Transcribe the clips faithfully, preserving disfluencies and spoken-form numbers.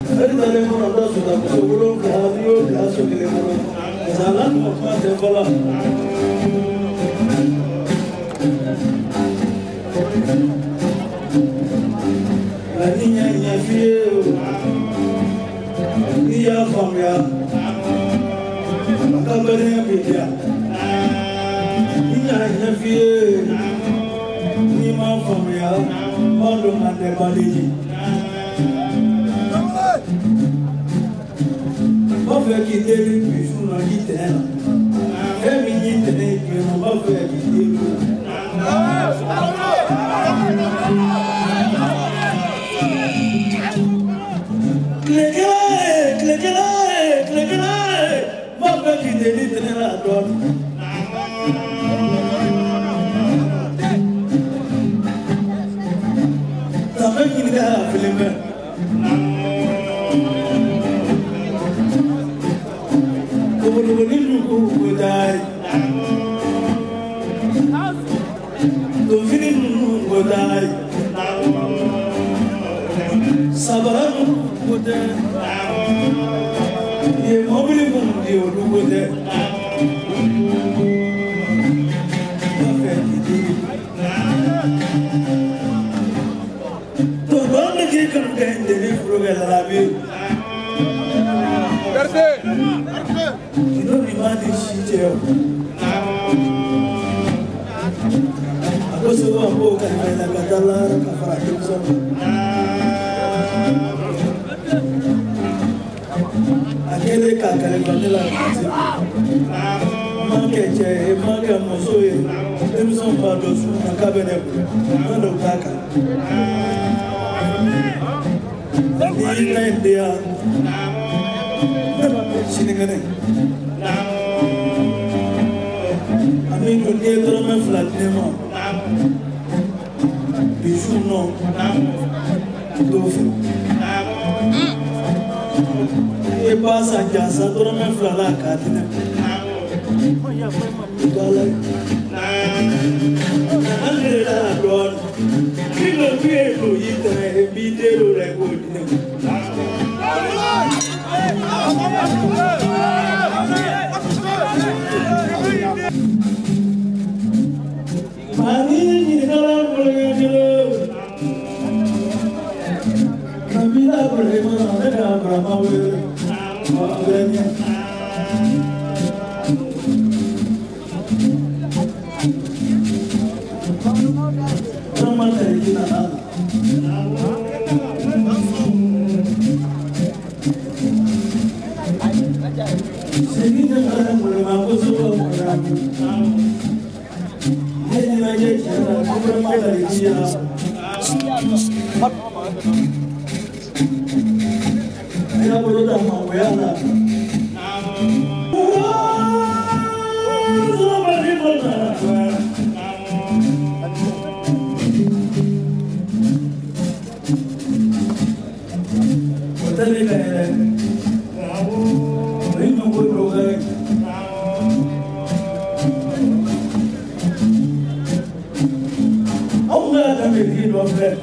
أريد أن يكون الله سبحانه وتعالى كهذه وكهذه كلمة زالان مطمئن تفلا لكنيا يفيو يا فاميا مكابرين بيديا يا يفيو نيما فاميا مالو مانده باليجي bafẹ k'i deli bisu na k'i tẹnɛ la fɛn min y'i tɛnɛ ye k'i ma bafẹ k'i deli o. tilekɛla ye tilekɛla ye tilekɛla ye bafẹ k'i deli tɛnɛ la dɔɔni. tafɛ ɲininka a fili mɛ. Sabaran kude, ye mobili kundi olu kude. To bande ki kan kende ni furuge lalabi. Merci. Ino ni mandi shiteo. Ako suwa ko kan kaya katala kafara kimso. Akele kakale vanilla kasi. Manke che, manke mosoye. Emson bado su nakabene bu. Nando kaka. Ni na India. Siningane. Ami dunia terus flat nemo. Bisu no. Dofi. E passa jasa todo me flala katina. Dala. Andela don. Kilo kilo yita e bidelo le godine. Mani ni dala boleh jelo. Kabila boleh mana ada brahmawe. Maganya. Nama dari mana? Sini jangan boleh mampu semua orang. Ini aja cara berapa dari dia. Ina boleh dah mau ya lah. Betul ni kan? Ini nunggu dulu kan? Aku dah ada mikir dua belas.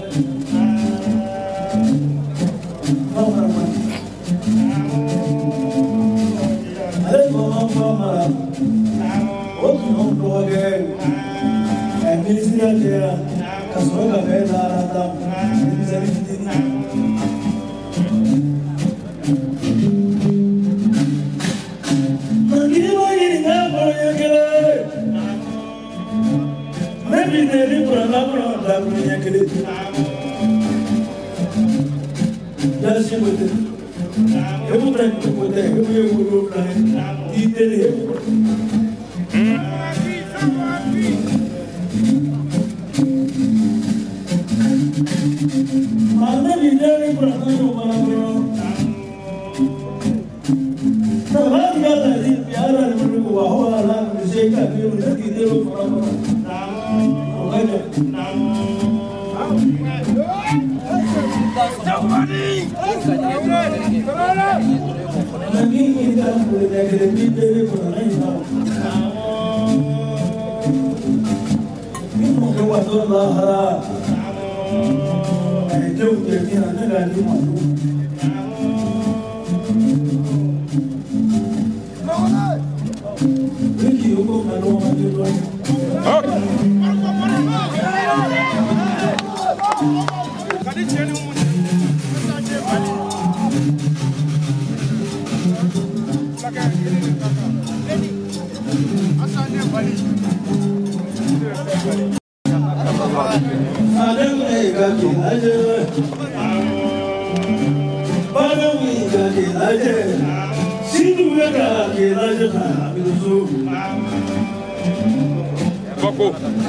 kaki aje bana mi kaki aje sinu kaki aje bisu Boko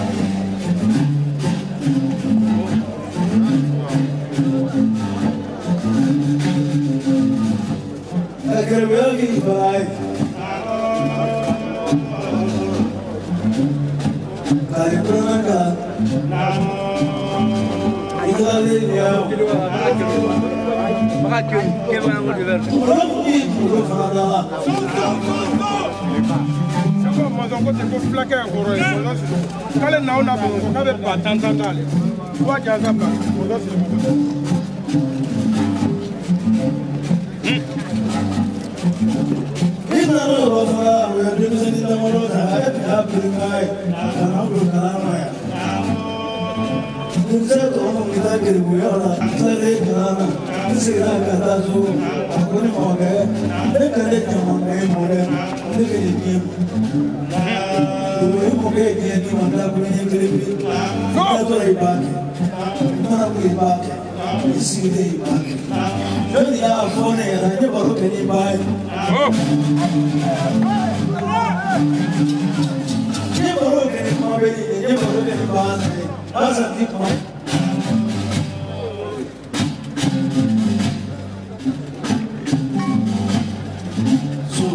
agarwagi bai kari pranaka igale ya Baka ke bana mo diver Rabbi Kurfana Sako mazo ko te ko flake ngoro e ko losi kale na ona bo ko be patan tantale wa jaza ba ko losi Ina ro fa we de seni da moro da ya prikai kana ro kana ya Dinse to mo kita kiri buya na sare kana sira kata so ko ni mo ge de kale chama me mo de de ke ni we mo ge ke ni ma da ko ni kiri bi ka to ri ba ma ko ri ba si de ba Jadi ya phone ya ni baro ke ni ba ni baro ke ni ma be ni baro ke ni ba Asa ti ko So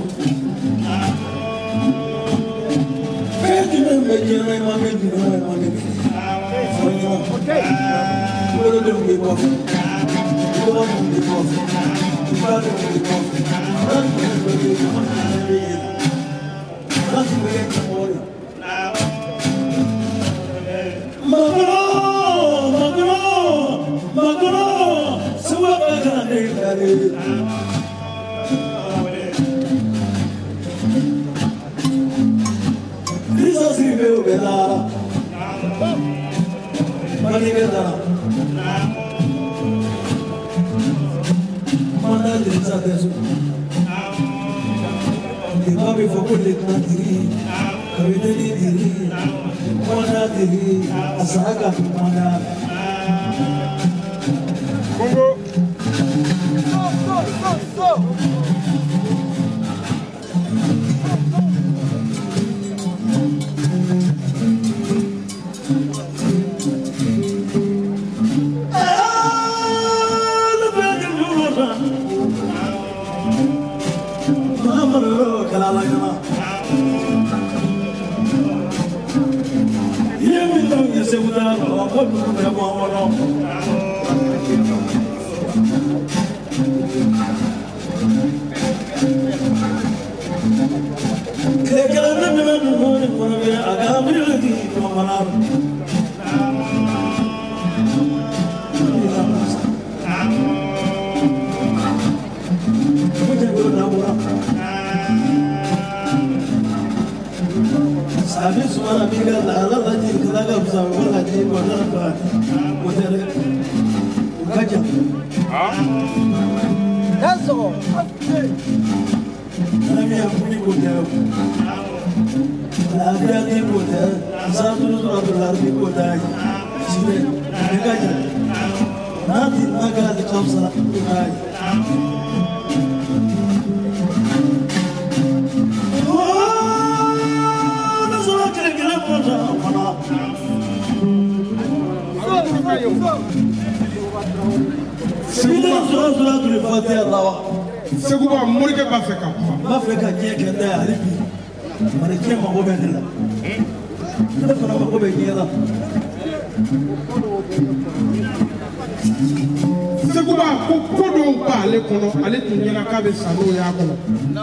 Fedi me me je na ma me di na ma me So you okay What do we go for What do we go for What do we go for What do we go for What do we go for Magno, Magno, Magno, Suwa Kane Kane. This is the way we are. Mani Bela. Mana Lisa Desu. The baby for good little diri, kavita diri. Mana diri asaga mana Congo Go go go go Mama lo kala la kala Segunda, o povo não é bom ou não. Que que ela não me manda no mundo quando vê a gabriela aqui no manado. Muito bom na boa. Sabe sua amiga lá, ela vai dizer que ela vai usar o ela diz que ela vai poder o caja. Ah? Eso. Na minha filha poder. Na minha filha poder. Sabe tudo do outro lado de poder. Se vê, o caja. Nada na cara de calça lá do caja. Seguba morike ba fɛ ka kuma ba fɛ ka diɲɛ kɛ da hali bi bari diɲɛ mago bɛ ne la ne fana mago bɛ diɲɛ la Seguba ko ko dɔw b'ale kɔnɔ ale tun ɲɛna k'a bɛ sa n'o y'a kɔnɔ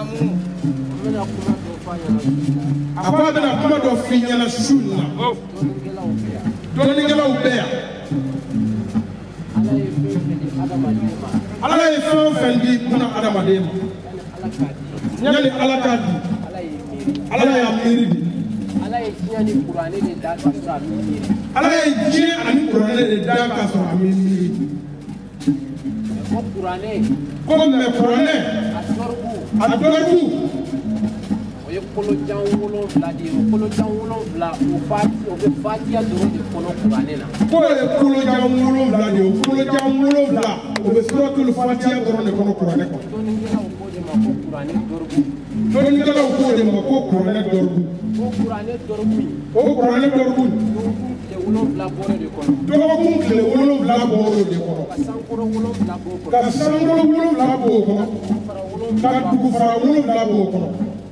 a ko a bɛna kuma dɔ f'i ɲɛna su in na dɔnnikɛlaw bɛ yan Ala ye fɛn o fɛn di buna adamaden ma yanni Ala k'a di Ala y'a miiri de Ala ye diɲɛ ni kuranɛ de da ka sɔrɔ a mi miiri Ala ye diɲɛ ani kuranɛ de da ka sɔrɔ a mi miiri ko kuranɛ ko mɛ kuranɛ a sɔrɔbu a dɔrɔgu o be kolo jan wolonwula de o kolo jan wolonwula o fati o be fatiya dɔrɔn de kɔnɔ kuranɛ na. Ko ye kolo jan wolonwula de o kolo jan wolonwula o bɛ suratul fatiya dɔrɔn de kɔnɔ kuranɛ kɔnɔ. dɔnnikɛlaw ko de ma ko kuranɛ dɔrɔgu. dɔnnikɛlaw ko de ma ko kuranɛ dɔrɔgu. ko kuranɛ dɔrɔgu in. o kuranɛ dɔrɔgu. dɔgɔkun tile wolonwula bɔrɛ de kɔnɔ. dɔgɔkun tile wolonwula bɔrɛ de kɔnɔ. ka sankɔrɔ wolonwula b'o kɔnɔ. ka sankɔrɔ wolonwula b'o kɔnɔ. ka dugufara wolonwula b'o kɔnɔ.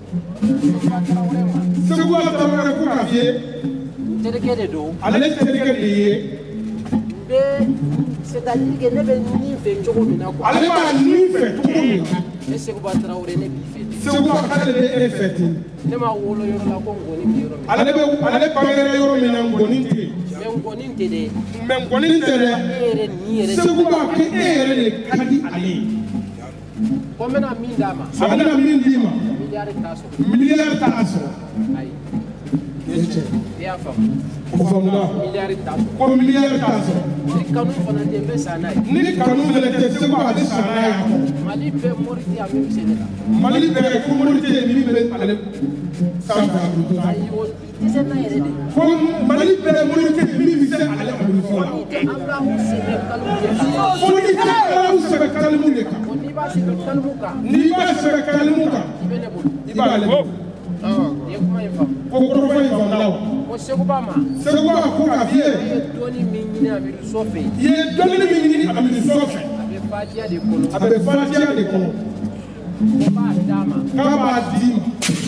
Segu ala tarawele ko k'a f'i ye. terikɛ de don. ale terikɛ de ye. bɛ c'est-à-dire que ne bɛ nin fɛ cogo min na quoi. ale b'a nin fɛ cogo min na. ne Seguba Tarawele ne b'i fɛ. Seguba k'ale bɛ e fɛ ten. ne ma wolo yɔrɔ la ko ngɔni bɛ yɔrɔ min. ale bɛ ale bangera yɔrɔ min na ngɔni tɛ yen. mais ngɔni tɛ dɛ. mais ngɔni tɛ dɛ. e yɛrɛ nin yɛrɛ. Seguba k'e yɛrɛ de ka di ale ye. ko n bɛna min d'a ma. a bɛna min d'i ma. miliyari t'a sɔrɔ. miliyari t'a sɔrɔ. ayi. i y'a faamu. o faamuna. miliyari t'a sɔrɔ. ko miliyari t'a sɔrɔ. ni kanu fana tɛ n bɛ san n'a ye. ni kanu fana tɛ Seguba ale san n'a ye. mali bɛɛ mori tɛ yan min bɛ se ne la. mali bɛɛ ko mori tɛ yen min bɛ ale sanfɛ. ayi o tɛ se n'a yɛrɛ de. ko mali bɛɛ mori tɛ yen min bɛ se ale abudulayi la. an ka o sɛbɛn kalimu de kan. fo ni tɛ alaw sɛbɛn kalimu de kan. n'i b'a sɛbɛn kalimu kan. n'i b'a sɛbɛn kalimu kan. i bɛ ne bolo. i b'ale bolo. i ye kuma in faamu. ko kɔrɔfɔ in faamuna wa. ko Seguba ma. Seguba ko k'a f'i ye. i ye dɔɔni min ɲini Amidu So fɛ. i ye dɔɔni min ɲini Amidu So fɛ. a bɛ fatiya de kɔnɔ. a bɛ fatiya de kɔnɔ. ko b'a d'a ma. k'a b'a d'i ma.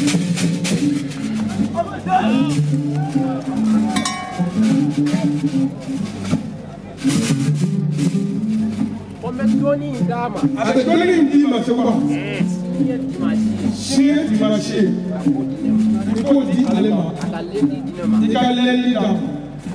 ko n bɛ dɔɔni in d'a ma. a bɛ dɔɔni in d'i ma Seguba. sini ye dimanche ye. sini ye dimanche ye. a k'o di ne ma. i k'o di ale ma. a ka lendi di ne ma. i ka lɛnni d'a ma.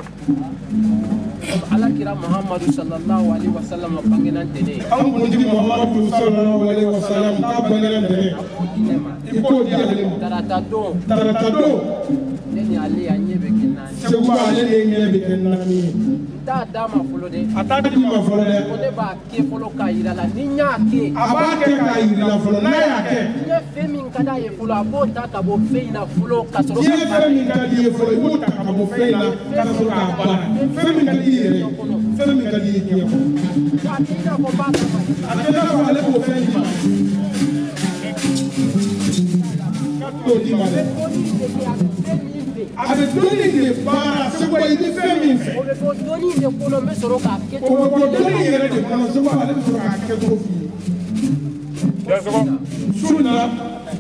alakira Muhammadu sallallahu alaihi wa sallam bangena ntɛnɛn ye. an kuntigi Muhammadu sallallahu alaihi wa sallam k'a bangena ntɛnɛn. a k'o di ne ma. i k'o di ale ma. tarata don. tarata don. ne ni ale a ɲɛ bɛ kɛ naani. Seguba ale de ɲɛ bɛ kɛ naani ye. n t'a d'a ma fɔlɔ dɛ. a t'a di ma fɔlɔ dɛ. ko ne b'a kɛ fɔlɔ k'a yira la ni n y'a kɛ. a b'a kɛ k'a yira la fɔlɔ n'a y'a kɛ. n ye fɛn min ka d'a ye fɔlɔ a b'o ta ka bɔ fɛn in na fɔlɔ ka sɔrɔ. diɲɛ fɛn min ka di ye fɔlɔ i b'o ta ka bɔ fɛn in na ka sɔrɔ k'a baara. fɛn min ka di i yɛrɛ ye. fɛn min ka di i ye diɲɛ kɔnɔ. a tɛ i n'a fɔ b'a ta ma. a tɛ i n'a fɔ ale b'o fɛn di ma. k'a t'o di ma dɛ. a bɛ dɔnni de baara Seguba i bɛ fɛn min fɛ. o bɛ bɔ dɔnni de kɔnɔ n bɛ sɔrɔ k'a kɛ o bɛ bɔ dɔnni yɛrɛ de kɔnɔ Seguba ale bɛ sɔrɔ k'a kɛ cogo f'i ye. su in na.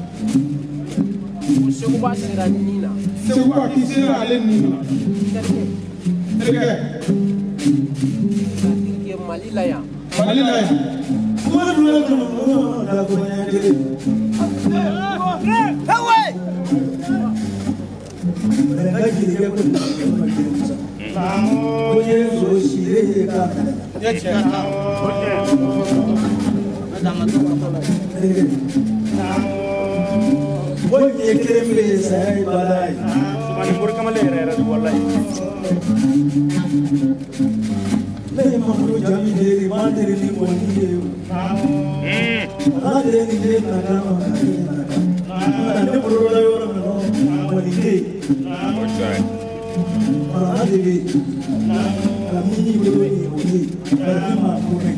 ko Seguba sera nin na. Seguba k'i sera ale nin na. terikɛ. terikɛ. c'est-à-dire que Mali la yan. Mali la yan. Madu la tunu la ko nyakele. Ewe. Ka jiri ke ko. Ko ye so shire ka. Ya ce. Madama to ka fala. Ko ye kere mi sai balai. Subhani pur kamale era wallahi. Nei mamru jami deri mandiri ni moni deu. Adere ni de na kama. Ande buru la yoro no moni de. Okay. Adere. Kami ni buru ni moni. Kami ma kune.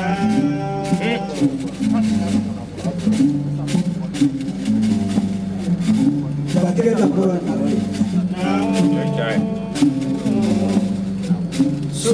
Bakire da kora. Okay. So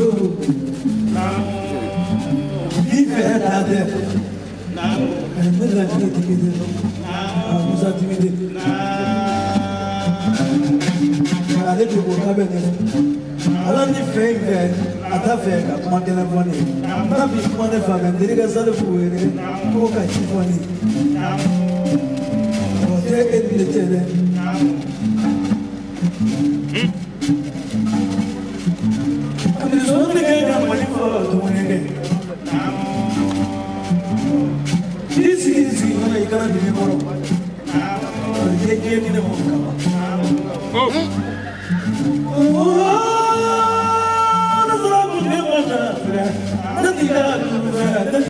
ale de ko ka bɛ ne ala ni fɛn fɛ a t'a fɛ ka kuma gɛlɛn fɔ ne ye n'a bi kuma ne fɛ a ka n terikɛ sale f'u wele ko ka ci fɔ ne ye o tɛ e ni ne cɛ dɛ amirisɔn ne kɛ ka mali fɔ dumuni kɛ i sigi i sigi fana i kana dimi kɔrɔ i ye diɲɛ di ne ma o kama. Oh,